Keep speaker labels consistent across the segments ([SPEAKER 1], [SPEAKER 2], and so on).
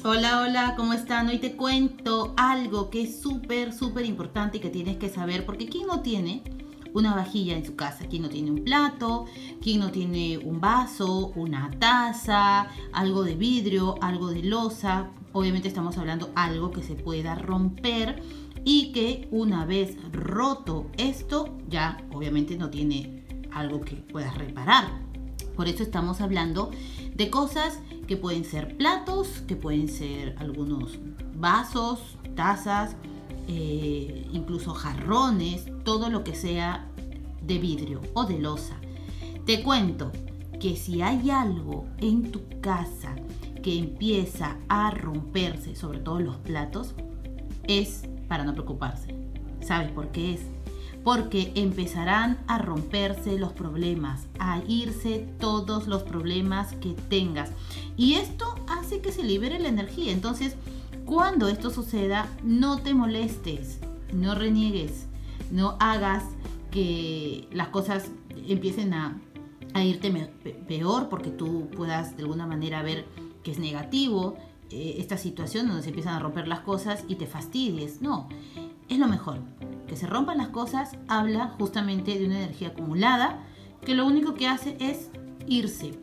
[SPEAKER 1] Hola, hola, ¿cómo están? Hoy te cuento algo que es súper importante y que tienes que saber, porque ¿quién no tiene una vajilla en su casa? ¿Quién no tiene un plato? ¿Quién no tiene un vaso, una taza, algo de vidrio, algo de loza? Obviamente estamos hablando de algo que se pueda romper y que una vez roto esto, ya obviamente no tiene algo que puedas reparar. Por eso estamos hablando de cosas que pueden ser platos, que pueden ser algunos vasos, tazas, incluso jarrones, todo lo que sea de vidrio o de loza. Te cuento que si hay algo en tu casa que empieza a romperse, sobre todo los platos, es para no preocuparse. ¿Sabes por qué es? Porque empezarán a romperse los problemas, a irse todos los problemas que tengas. Y esto hace que se libere la energía. Entonces, cuando esto suceda, no te molestes, no reniegues, no hagas que las cosas empiecen a irte peor porque tú puedas de alguna manera ver que es negativo esta situación donde se empiezan a romper las cosas y te fastidies. No, es lo mejor. Que se rompan las cosas habla justamente de una energía acumulada que lo único que hace es irse.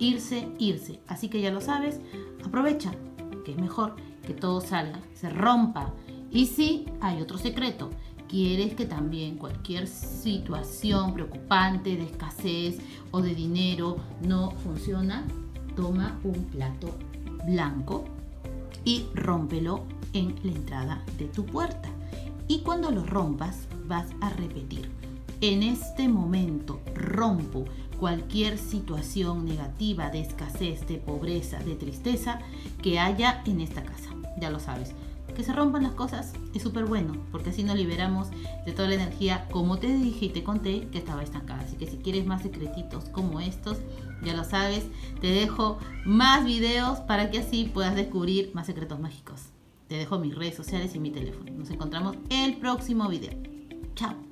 [SPEAKER 1] Así que ya lo sabes, aprovecha, que es mejor que todo salga, se rompa. Y sí, hay otro secreto. Quieres que también cualquier situación preocupante de escasez o de dinero no funciona, toma un plato blanco y rómpelo en la entrada de tu puerta. Y cuando lo rompas, vas a repetir: en este momento rompo cualquier situación negativa de escasez, de pobreza, de tristeza que haya en esta casa. Ya lo sabes. Que se rompan las cosas es súper bueno, porque así nos liberamos de toda la energía, como te dije y te conté, que estaba estancada. Así que si quieres más secretitos como estos, ya lo sabes, te dejo más videos para que así puedas descubrir más secretos mágicos. Te dejo mis redes sociales y mi teléfono. Nos encontramos el próximo video. Chao.